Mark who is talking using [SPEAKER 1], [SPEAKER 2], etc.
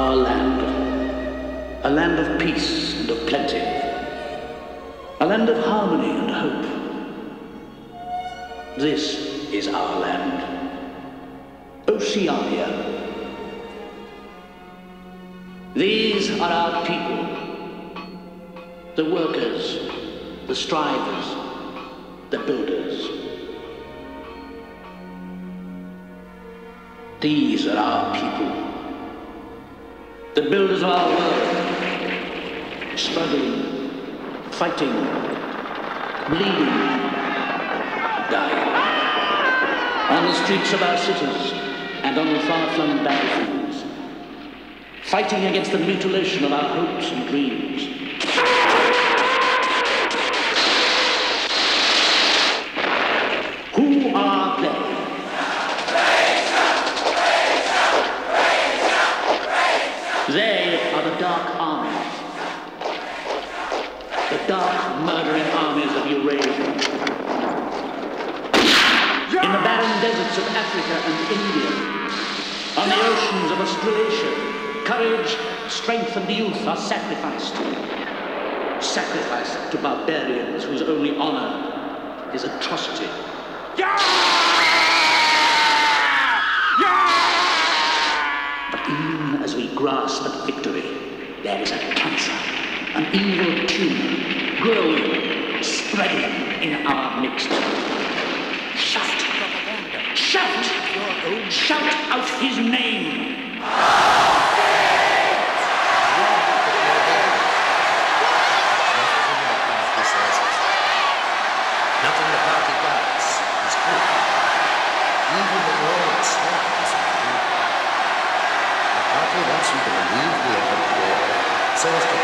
[SPEAKER 1] our land, a land of peace and of plenty, a land of harmony and hope. This is our land, Oceania. These are our people, the workers, the strivers, the builders. These are our people, the builders of our world, struggling, fighting, bleeding, dying, on the streets of our cities and on the far-flung battlefields, fighting against the mutilation of our hopes and dreams. Who are they? They are the dark armies, the dark murdering armies of Eurasia. In the barren deserts of Africa and India, on the oceans of Australasia, courage, strength and youth are sacrificed. Sacrificed to barbarians whose only honor is atrocity. But even as we grasp at victory, there is a cancer, an evil tumor, growing, spreading in our midst. Shout! Shout! Shout out his name!
[SPEAKER 2] Nothing the party does is good. Even the war itself isn't good. The party wants you to believe we are at war so as to